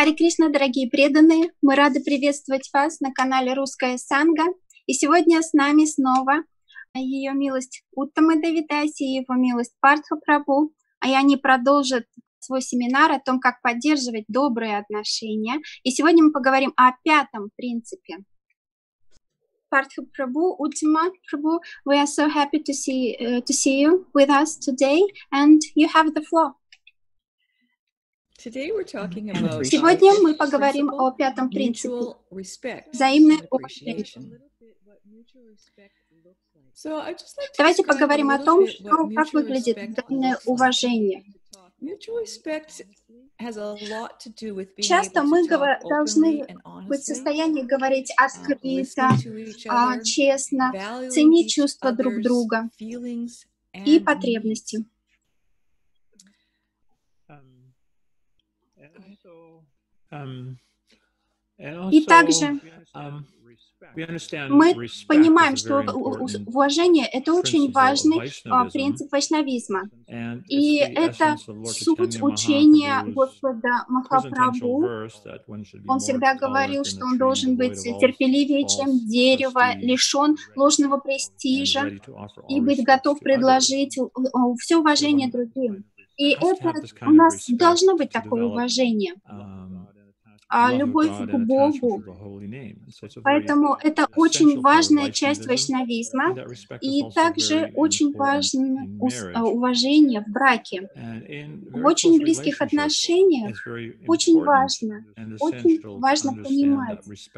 Харе Кришна, дорогие преданные! Мы рады приветствовать вас на канале Русская Санга. И сегодня с нами снова Ее милость Уттама Девидаси и Его милость Партха Прабху. И они продолжат свой семинар о том, как поддерживать добрые отношения. И сегодня мы поговорим о пятом принципе. Partha Prabhu, Uttama Prabhu, we are so happy to see you with us today, and you have the floor. Сегодня мы поговорим о пятом принципе – взаимное уважение. Давайте поговорим о том, как выглядит взаимное уважение. Часто мы должны быть в состоянии говорить открыто, честно, ценить чувства друг друга и потребности. И также мы понимаем, что уважение – это очень важный принцип вайшнавизма. И это суть учения Господа Махапрабху. Он всегда говорил, что он должен быть терпеливее, чем дерево, лишен ложного престижа и быть готов предложить все уважение другим. И это у нас должно быть такое уважение. Любовь к Богу. Поэтому это очень важная часть вайшнавизма, и также очень важно уважение в браке. В очень близких отношениях очень важно понимать,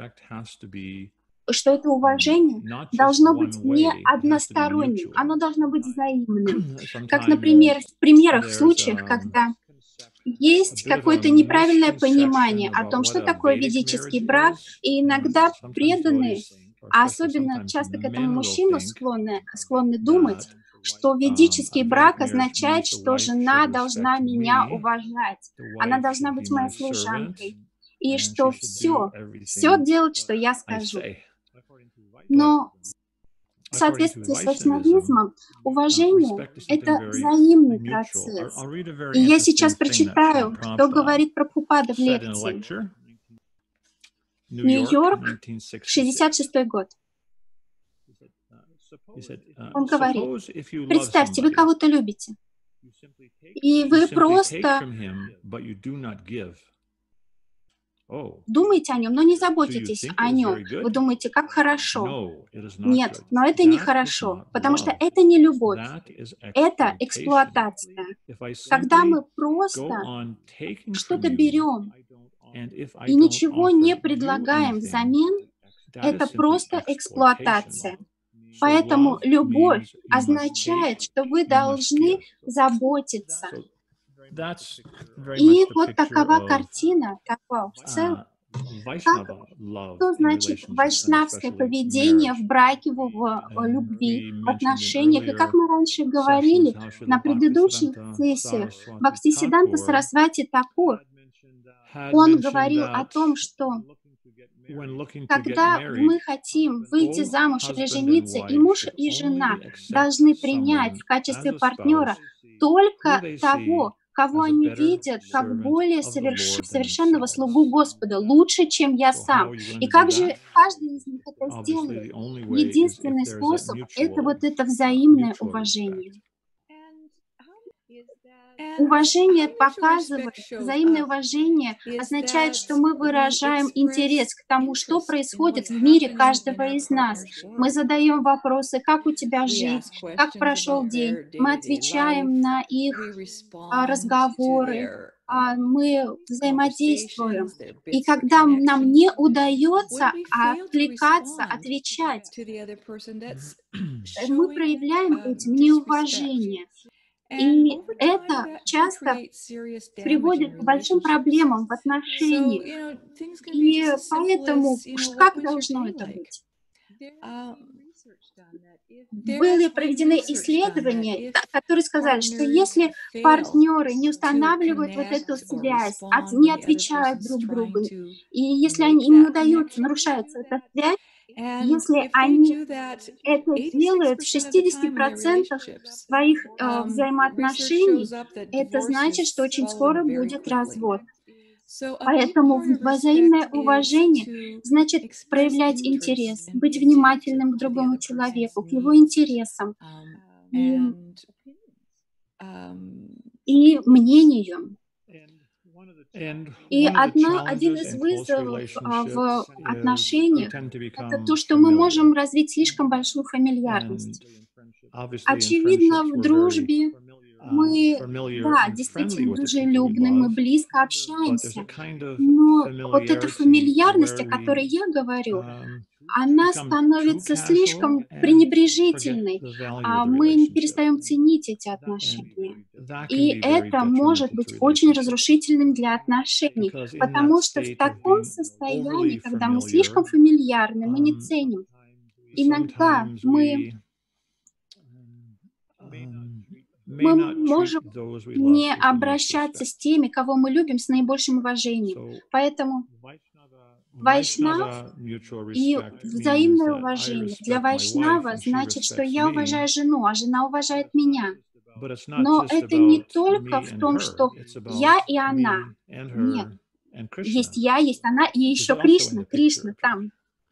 что это уважение должно быть не односторонним, оно должно быть взаимным. Как, например, в случаях, когда есть какое-то неправильное понимание о том, что такое ведический брак, и иногда преданные, а особенно часто к этому мужчины склонны думать, что ведический брак означает, что жена должна меня уважать, она должна быть моей служанкой, и что все делать, что я скажу. Но в соответствии с вайшнавизмом уважение – это взаимный процесс. И я сейчас прочитаю, что говорит Прабхупада в лекции. Нью-Йорк, 66-й год. Он говорит: представьте, вы кого-то любите, и вы просто думаете о нем, но не заботитесь о нем. Вы думаете, как хорошо. Нет, но это нехорошо, потому что это не любовь, это эксплуатация. Когда мы просто что-то берем и ничего не предлагаем взамен, это просто эксплуатация. Поэтому любовь означает, что вы должны заботиться. И вот такова картина, такова в целом. Что значит вайшнавское поведение в браке, в любви, в отношениях? И как мы раньше говорили на предыдущих сессиях, Бхактисиданта Сарасвати Такур, он говорил о том, что когда мы хотим выйти замуж или жениться, и муж, и жена должны принять в качестве партнера только того, кого они видят как более совершенного слугу Господа, лучше, чем я сам. И как же каждый из них это сделает? Единственный способ – это вот это взаимное уважение. Уважение показывает, взаимное уважение означает, что мы выражаем интерес к тому, что происходит в мире каждого из нас. Мы задаем вопросы: как у тебя жизнь, как прошел день. Мы отвечаем на их разговоры, мы взаимодействуем. И когда нам не удается отвлекаться, отвечать, мы проявляем этим неуважение. И это часто приводит к большим проблемам в отношениях. И поэтому как должно это быть? Были проведены исследования, которые сказали, что если партнеры не устанавливают вот эту связь, не отвечают друг другу, и если им не удается, нарушается эта связь, если они это делают в 60% своих взаимоотношений, это значит, что очень скоро будет развод. Поэтому взаимное уважение значит проявлять интерес, быть внимательным к другому человеку, к его интересам и мнению. И один из вызовов в отношениях — это то, что мы можем развить слишком большую фамильярность. Очевидно, в дружбе мы, да, действительно дружелюбны, мы близко общаемся, но вот эта фамильярность, о которой я говорю, она становится слишком пренебрежительной, мы перестаем ценить эти отношения. И это может быть очень разрушительным для отношений, потому что в таком состоянии, когда мы слишком фамильярны, мы не ценим. Иногда мы можем не обращаться с теми, кого мы любим, с наибольшим уважением. Поэтому вайшнав и взаимное уважение. Для вайшнава значит, что я уважаю жену, а жена уважает меня. Но это не только в том, что я и она. Нет. Есть я, есть она, и еще Кришна. Кришна там.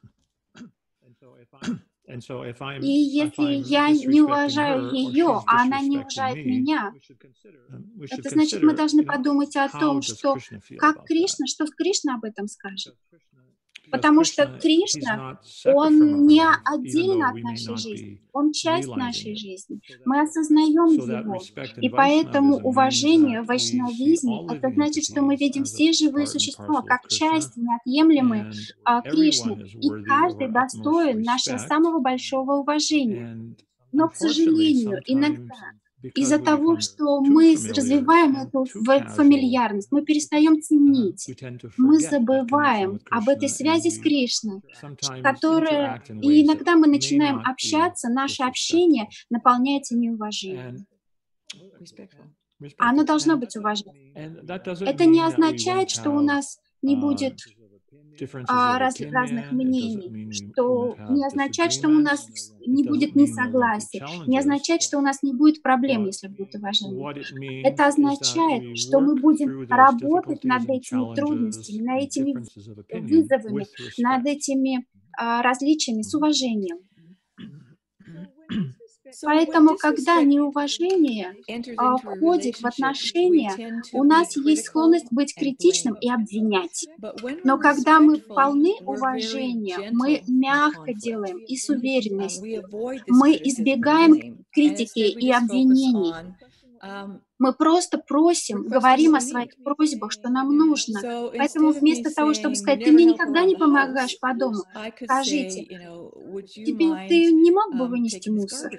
И если я не уважаю ее, а она не уважает меня, это значит, мы должны подумать о том, что как Кришна, что Кришна об этом скажет. Потому что Кришна, Он не отдельно от нашей жизни, Он часть нашей жизни. Мы осознаем Его. И поэтому уважение в вайшнавизме — это значит, что мы видим все живые существа как часть неотъемлемые Кришны. И каждый достоин нашего самого большого уважения. Но, к сожалению, иногда из-за того, что мы развиваем эту фамильярность, мы перестаем ценить, мы забываем об этой связи с Кришной, которая, и иногда мы начинаем общаться, наше общение наполняется неуважением. Оно должно быть уважением. Это не означает, что у нас не будет разных мнений, что не означает, что у нас не будет несогласия, не означает, что у нас не будет проблем, если будет уважение. Это означает, что мы будем работать над этими трудностями, над этими вызовами, над этими различиями с уважением. Поэтому, когда неуважение входит в отношения, у нас есть склонность быть критичным и обвинять. Но когда мы полны уважения, мы мягко делаем и с уверенностью. Мы избегаем критики и обвинений. Мы просто просим, говорим о своих просьбах, что нам нужно. Поэтому вместо того, чтобы сказать, ты мне никогда не помогаешь по дому, скажите, ты не мог бы вынести мусор?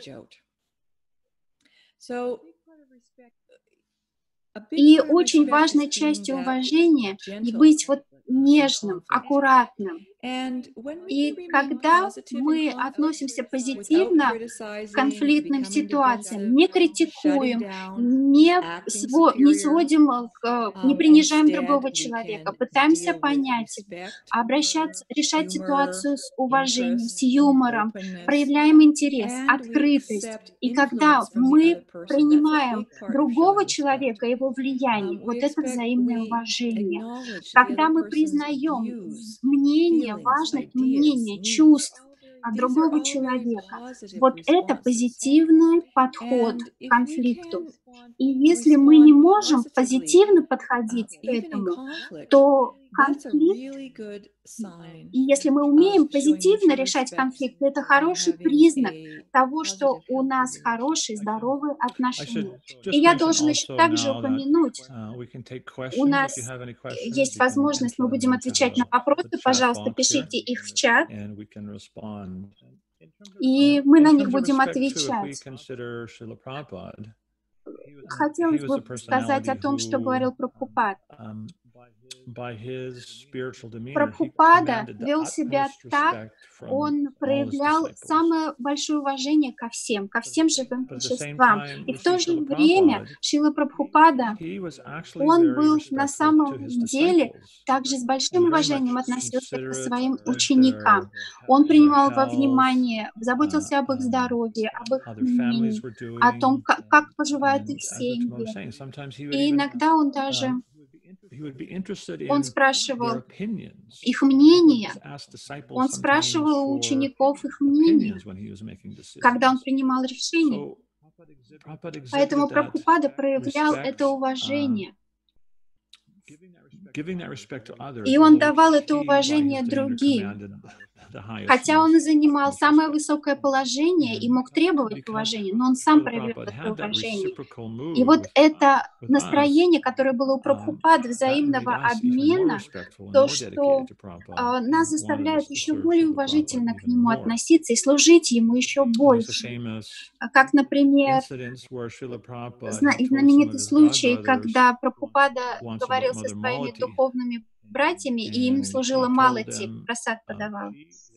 И очень важной частью уважения быть вот нежным, аккуратным. И когда мы относимся позитивно к конфликтным ситуациям, не критикуем, не сводим, не принижаем другого человека, пытаемся понять его, решать ситуацию с уважением, с юмором, проявляем интерес, открытость. И когда мы принимаем другого человека, его влияние, вот это взаимное уважение. Когда мы признаем мнение, важность мнения, чувств другого человека, вот это позитивный подход к конфликту. И если мы не можем позитивно подходить к этому, то конфликт, и если мы умеем позитивно решать конфликты, это хороший признак того, что у нас хорошие, здоровые отношения. И я должен еще также упомянуть, у нас есть возможность, мы будем отвечать на вопросы, пожалуйста, пишите их в чат, и мы на них будем отвечать. Хотелось бы сказать о том, что говорил Прабхупад. Прабхупада вел себя так, он проявлял самое большое уважение ко всем живым существам. И в то же время Шрила Прабхупада, он был на самом деле также с большим уважением относился к своим ученикам. Он принимал во внимание, заботился об их здоровье, об их мнении, о том, как поживают их семьи. И иногда он даже Он спрашивал их мнение, он спрашивал у учеников их мнение, когда он принимал решение. Поэтому Прабхупада проявлял это уважение. И он давал это уважение другим. Хотя он и занимал самое высокое положение и мог требовать уважения, но он сам проявлял это уважение. И вот это настроение, которое было у Прабхупады, взаимного обмена, то, что нас заставляет еще более уважительно к нему относиться и служить ему еще больше. Как, например, знаменитый случай, когда Прабхупада говорил со своими духовными братьями, и им служила Малати, прасад подавал.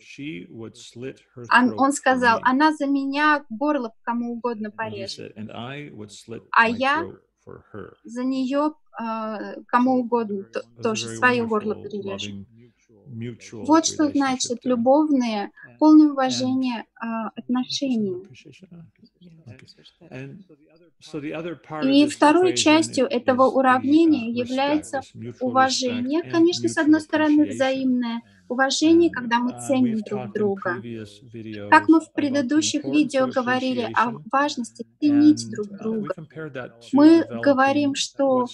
Он сказал, она за меня горло кому угодно порежет, а я за нее кому угодно тоже свое горло перережу. Вот что значит любовные, полное уважение отношения. И второй частью этого уравнения является уважение, конечно, с одной стороны, взаимное уважение, когда мы ценим друг друга. Как мы в предыдущих видео говорили о важности ценить друг друга, мы говорим, что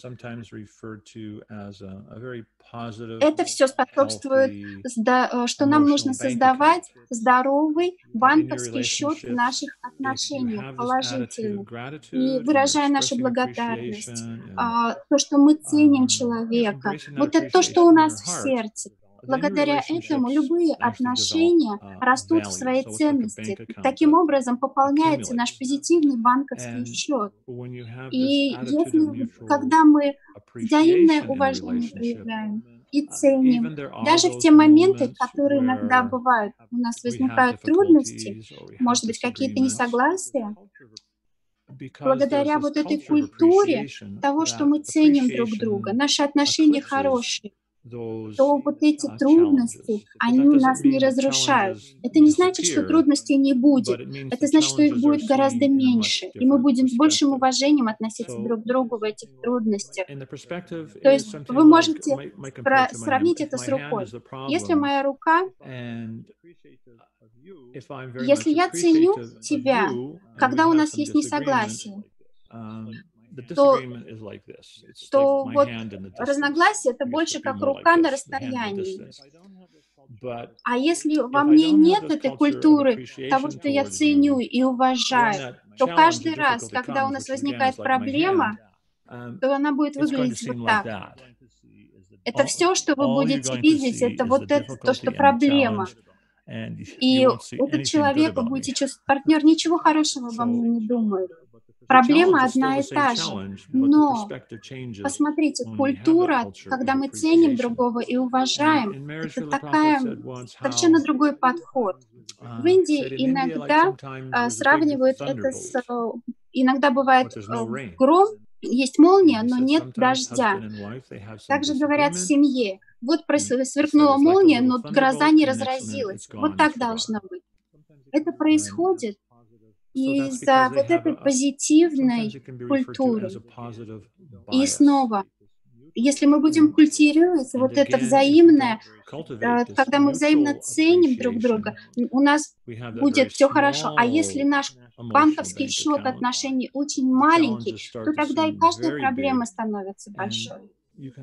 это все способствует, что нам нужно создавать здоровый банковский счет в наших отношениях, положительный. И выражая нашу благодарность, то, что мы ценим человека, вот это то, что у нас в сердце. Благодаря этому любые отношения растут в своей ценности. Таким образом пополняется наш позитивный банковский счет. И когда мы взаимное уважение проявляем и ценим, даже в те моменты, которые иногда бывают, у нас возникают трудности, может быть, какие-то несогласия, благодаря вот этой культуре того, что мы ценим друг друга, наши отношения хорошие, то вот эти трудности, они нас не разрушают. Это не значит, что трудностей не будет. Это значит, что их будет гораздо меньше. И мы будем с большим уважением относиться друг к другу в этих трудностях. То есть вы можете сравнить это с рукой. Если моя рука, если я ценю тебя, когда у нас есть несогласие, то вот разногласие — это больше как рука на расстоянии. А если во мне нет этой культуры того, что я ценю и уважаю, то каждый раз, когда у нас возникает проблема, то она будет выглядеть вот так. Это все, что вы будете видеть, это вот это, то, что проблема. И этот человек, вы будете чувствовать, партнер ничего хорошего обо мне не думает. Проблема одна и та же. Но посмотрите, культура, когда мы ценим другого и уважаем, это совершенно другой подход. В Индии иногда сравнивают это с... Иногда бывает гром, есть молния, но нет дождя. Также говорят в семье. Вот сверкнула молния, но гроза не разразилась. Вот так должно быть. Это происходит из-за вот этой позитивной культуры. И снова, если мы будем культивировать вот это взаимное, когда мы взаимно ценим друг друга, у нас будет все хорошо. А если наш банковский счет отношений очень маленький, то тогда и каждая проблема становится большой.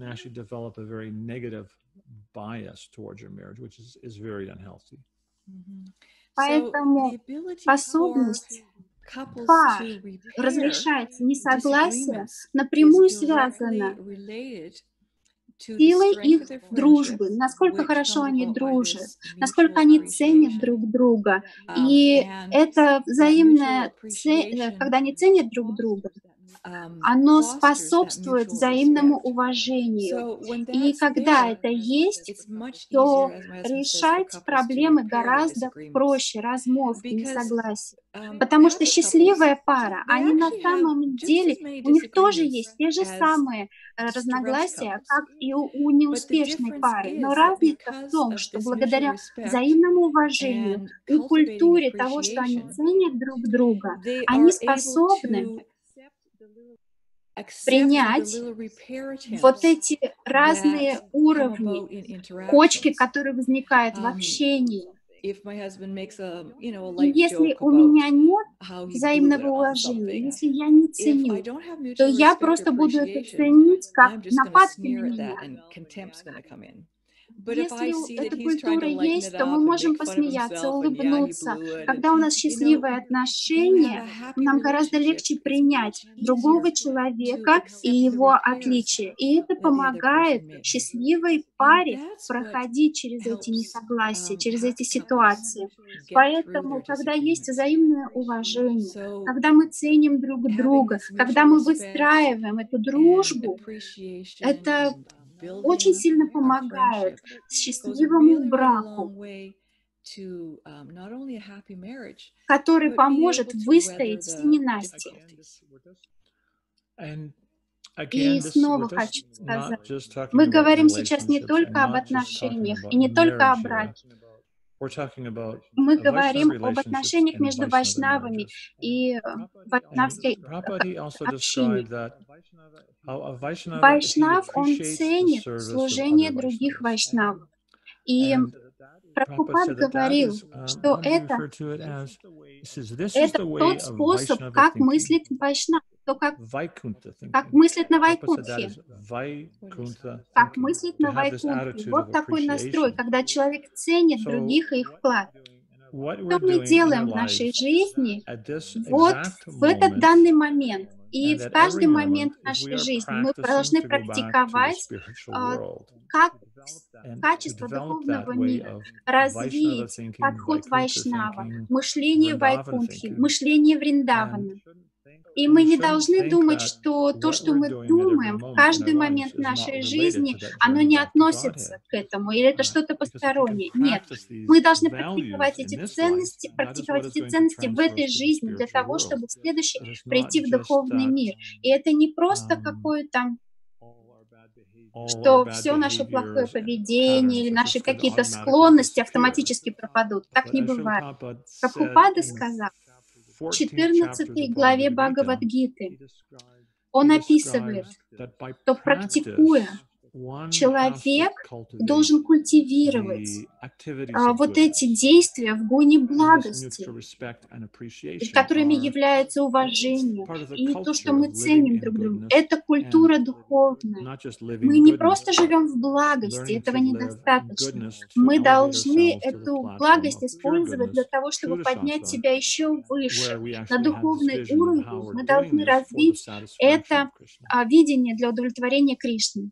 Поэтому способность пар разрешать несогласие напрямую связана с силой их дружбы, насколько хорошо они дружат, насколько они ценят друг друга. И это взаимное, когда они ценят друг друга, оно способствует взаимному уважению. И когда это есть, то решать проблемы гораздо проще, размолвки, несогласия. Потому что счастливая пара, они на самом деле, у них тоже есть те же самые разногласия, как и у неуспешной пары. Но разница в том, что благодаря взаимному уважению и культуре того, что они ценят друг друга, они способны принять вот эти разные уровни, кочки, которые возникают в общении. И если у меня нет взаимного уважения, если я не ценю, то я просто буду это ценить как нападки на меня. Если эта культура есть, то мы можем посмеяться, улыбнуться. Когда у нас счастливые отношения, нам гораздо легче принять другого человека и его отличия. И это помогает счастливой паре проходить через эти несогласия, через эти ситуации. Поэтому, когда есть взаимное уважение, когда мы ценим друг друга, когда мы выстраиваем эту дружбу, это очень сильно помогает счастливому браку, который поможет выстоять все ненастья. И снова хочу сказать, мы говорим сейчас не только об отношениях и не только о браке. Мы говорим об отношениях между вайшнавами и вайшнавской общиной. Вайшнав, он ценит служение других вайшнавов. И Прабхупад говорил, что это тот способ, как мыслит вайшнав, как мыслит на Вайкунтхе. Как мыслит на Вайкунтхе. Вот такой настрой, когда человек ценит других и их вклад. Что мы делаем в нашей жизни вот в этот данный момент? И в каждый момент нашей жизни мы должны практиковать как качество духовного мира, развить подход Вайшнава, мышление Вайкунтхи, мышление Вриндавана. И мы не должны думать, что то, что мы думаем в каждый момент нашей жизни, оно не относится к этому, или это что-то постороннее. Нет, мы должны практиковать эти ценности в этой жизни для того, чтобы в следующей прийти в духовный мир. И это не просто какое-то, что все наше плохое поведение или наши какие-то склонности автоматически пропадут. Так не бывает. Прабхупада сказал, в 14 главе Бхагавад-гиты он описывает, что практикуя, человек должен культивировать вот эти действия в гуне благости, которыми является уважение и то, что мы ценим друг друга. Это культура духовная. Мы не просто живем в благости, этого недостаточно. Мы должны эту благость использовать для того, чтобы поднять себя еще выше, на духовный уровень. Мы должны развить это видение для удовлетворения Кришны.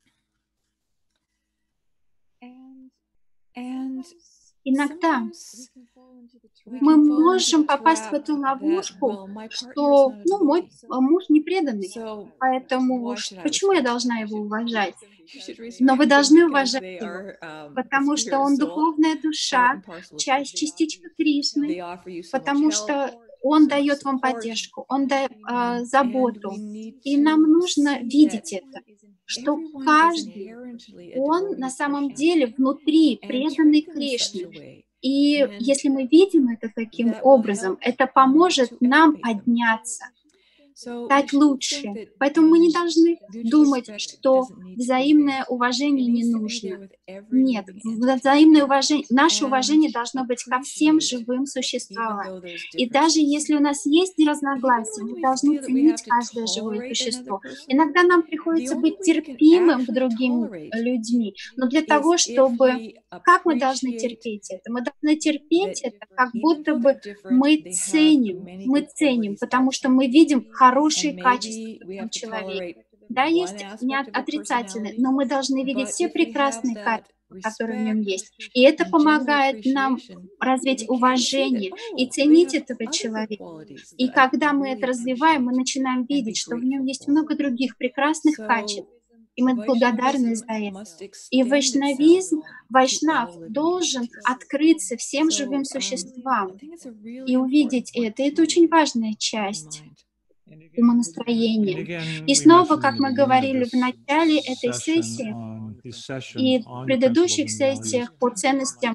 Иногда мы можем попасть в эту ловушку, что мой муж не преданный, поэтому почему я должна его уважать? Но вы должны уважать его, потому что он духовная душа, частичка Кришны, потому что он дает вам поддержку, он дает заботу. И нам нужно видеть это, что каждый, он на самом деле внутри преданный Кришне. И если мы видим это таким образом, это поможет нам подняться, стать лучше. Поэтому мы не должны думать, что взаимное уважение не нужно. Нет, взаимное уважение, наше уважение должно быть ко всем живым существам. И даже если у нас есть разногласия, мы должны ценить каждое живое существо. Иногда нам приходится быть терпимым к другим людьми, но для того, чтобы... Как мы должны терпеть это? Мы должны терпеть это, как будто бы мы ценим, потому что мы видим хорошие качества в этом человеке. Да, есть не отрицательные, но мы должны видеть все прекрасные качества, которые в нем есть. И это помогает нам развить уважение и ценить этого человека. И когда мы это развиваем, мы начинаем видеть, что в нем есть много других прекрасных качеств. И мы благодарны за это. И вайшнав должен открыться всем живым существам и увидеть это. Это очень важная часть умонастроения. И снова, как мы говорили в начале этой сессии, И в предыдущих сессиях по ценностям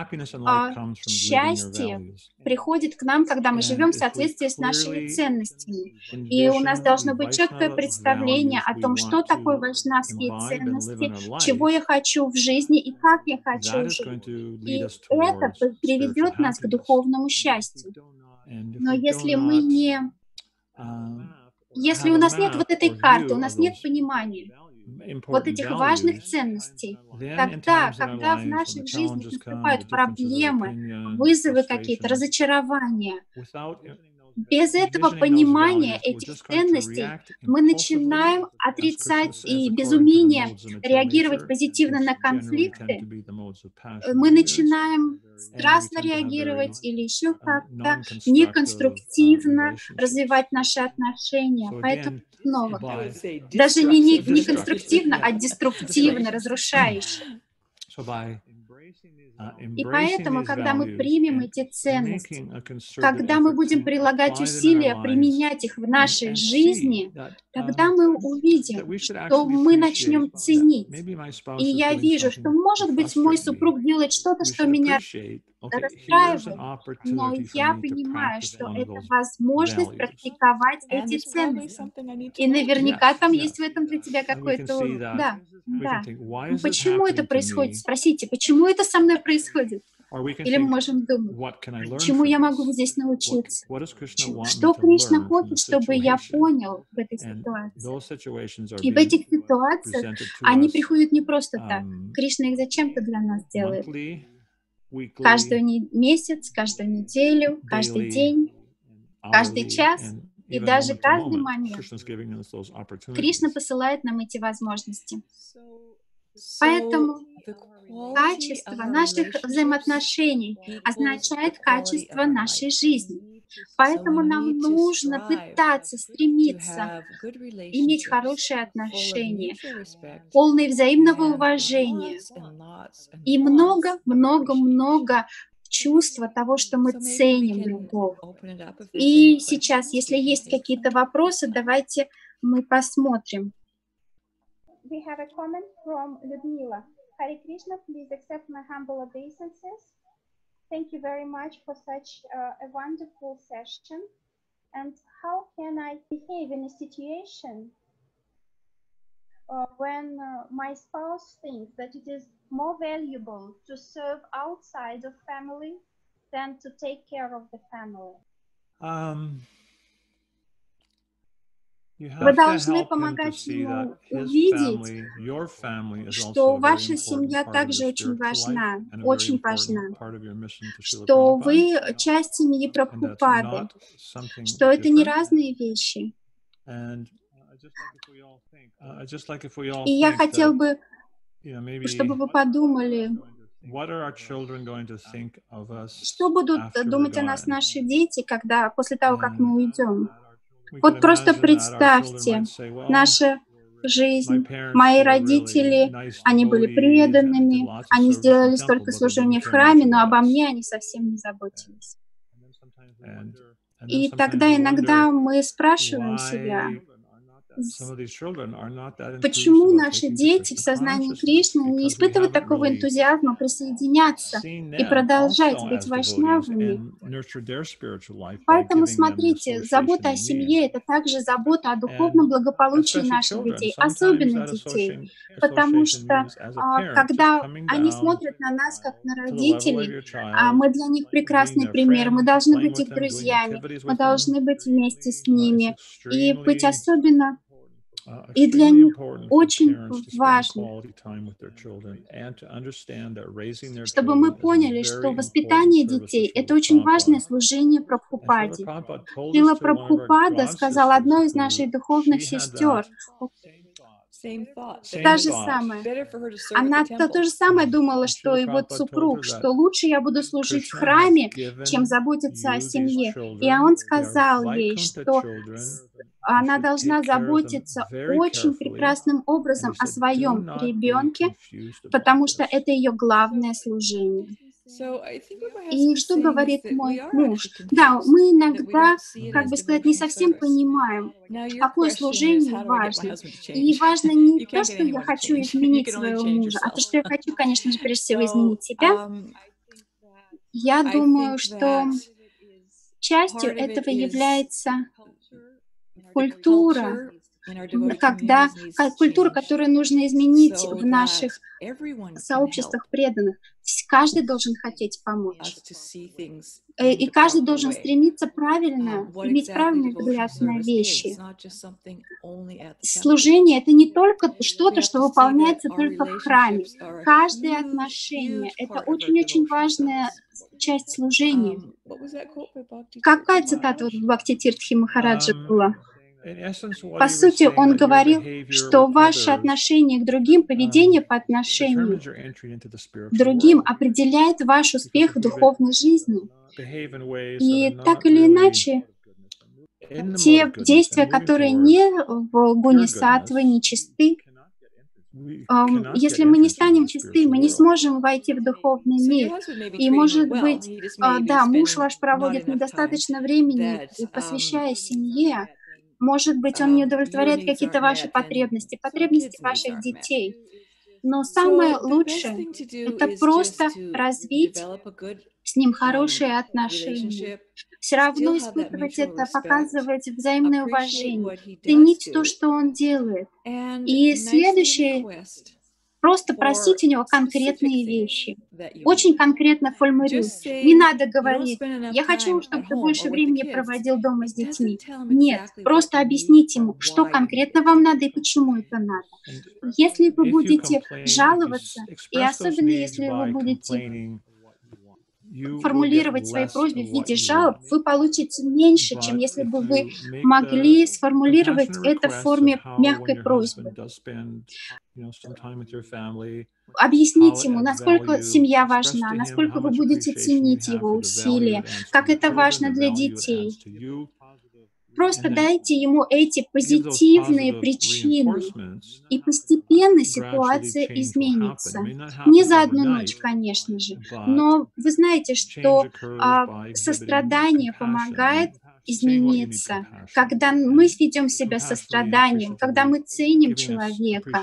счастье приходит к нам, когда мы живем в соответствии с нашими ценностями. И у нас должно быть четкое представление о том, что такое вайшнавские ценности, чего я хочу в жизни и как я хочу жить. И это приведет нас к духовному счастью. Но если мы не... Если у нас нет вот этой карты, у нас нет понимания вот этих важных ценностей, тогда, когда в нашей жизни наступают проблемы, вызовы какие-то, разочарования, без этого понимания этих ценностей мы начинаем отрицать и без умения реагировать позитивно на конфликты, мы начинаем страстно реагировать или еще как-то неконструктивно развивать наши отношения. Поэтому снова, даже не конструктивно, а деструктивно, разрушающе. И поэтому, когда мы примем эти ценности, когда мы будем прилагать усилия применять их в нашей жизни, тогда мы увидим, что мы начнем ценить. И я вижу, что, может быть, мой супруг делает что-то, что меня расстраивает, но я понимаю, что это возможность практиковать эти ценности. И наверняка там есть в этом для тебя какой-то урок. Да. Ну, почему это происходит? Спросите, почему это со мной происходит? Или мы можем думать, чему я могу здесь научиться? Что Кришна хочет, чтобы я понял в этой ситуации? И в этих ситуациях они приходят не просто так. Кришна их зачем-то для нас делает. Каждый месяц, каждую неделю, каждый день, каждый час и даже каждый момент Кришна посылает нам эти возможности. Поэтому качество наших взаимоотношений означает качество нашей жизни. Поэтому нам нужно пытаться, стремиться иметь хорошие отношения, полные взаимного уважения и много-много-много чувства того, что мы ценим любовь. И сейчас, если есть какие-то вопросы, давайте мы посмотрим. We have a comment from Людмила. Hare Krishna, please accept my humble obeisances. Thank you very much for such a wonderful session. And how can I behave in a situation when my spouse thinks that it is more valuable to serve outside of family than to take care of the family? Вы должны помогать ему увидеть, что ваша семья также очень важна, что вы часть семьи Прабхупады, что это не разные вещи. И я хотел бы, чтобы вы подумали, что будут думать о нас наши дети, когда после того, как мы уйдем. Вот просто представьте, наша жизнь, мои родители, они были преданными, они сделали столько служения в храме, но обо мне они совсем не заботились. И тогда иногда мы спрашиваем себя, почему наши дети в сознании Кришны не испытывают такого энтузиазма присоединяться и продолжать быть вайшнавами? Поэтому смотрите, забота о семье — это также забота о духовном благополучии наших детей, особенно детей, потому что когда они смотрят на нас как на родителей, мы для них прекрасный пример, мы должны быть их друзьями, мы должны быть вместе с ними и быть особенно. И для них очень важно, чтобы мы поняли, что воспитание детей — это очень важное служение Прабхупаде. Шрила Прабхупада сказал одной из наших духовных сестер, та же самая. Она то же самое думала, что и вот супруг, что лучше я буду служить в храме, чем заботиться о семье. И он сказал ей, что она должна заботиться очень прекрасным образом о своем ребенке, потому что это ее главное служение. И что говорит мой муж? Да, мы иногда, как бы сказать, не совсем понимаем, какое служение важно. И важно не то, что я хочу изменить своего мужа, а то, что я хочу, конечно же, прежде всего изменить себя. Я думаю, что частью этого является культура, культура, которую нужно изменить в наших сообществах преданных. Каждый должен хотеть помочь. И каждый должен стремиться правильно, иметь правильный взгляд на вещи. Служение — это не только что-то, что выполняется только в храме. Каждое отношение — это очень-очень важная часть служения. Какая цитата в Бхакти-тиртхе Махараджа была? По сути, он говорил, что ваше отношение к другим, поведение по отношению к другим определяет ваш успех в духовной жизни. И так или иначе, те действия, которые не в гуне саттвы, не чисты, если мы не станем чисты, мы не сможем войти в духовный мир. И, может быть, да, муж ваш проводит недостаточно времени, посвящая семье. Может быть, он не удовлетворяет какие-то ваши потребности, потребности ваших детей. Но самое лучшее — это просто развить с ним хорошие отношения. Все равно испытывать это, показывать взаимное уважение, ценить то, что он делает. И следующее — просто просить у него конкретные вещи. Очень конкретно формулируй. Не надо говорить: «Я хочу, чтобы ты больше времени проводил дома с детьми». Нет, просто объясните ему, что конкретно вам надо и почему это надо. Если вы будете жаловаться, и особенно если вы будете формулировать свои просьбы в виде жалоб, вы получите меньше, чем если бы вы могли сформулировать это в форме мягкой просьбы. Объяснить ему, насколько семья важна, насколько вы будете ценить его усилия, как это важно для детей. Просто дайте ему эти позитивные причины, и постепенно ситуация изменится. Не за одну ночь, конечно же, но вы знаете, что сострадание помогает измениться. Когда мы ведем себя состраданием, когда мы ценим человека,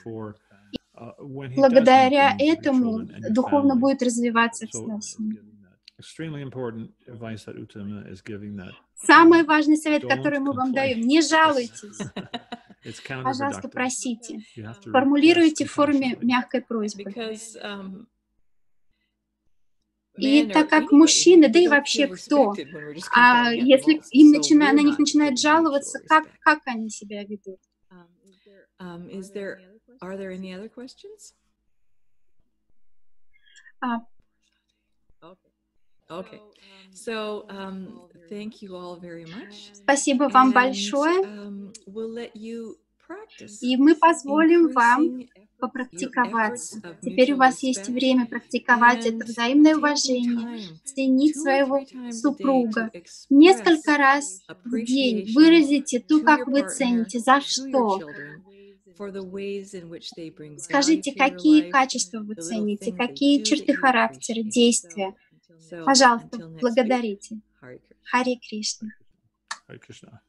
благодаря этому духовно будет развиваться вся семья. Самый важный совет, который мы вам даем: не жалуйтесь. Пожалуйста, просите. Формулируйте в форме мягкой просьбы. И так как мужчины, да и вообще кто, если на них начинают жаловаться, как они себя ведут? Спасибо вам большое. И мы позволим вам попрактиковаться. Теперь у вас есть время практиковать это взаимное уважение, ценить своего супруга. Несколько раз в день выразите то, как вы цените, за что. Скажите, какие качества вы цените, какие черты характера, действия. Пожалуйста, благодарите. Харе Кришна.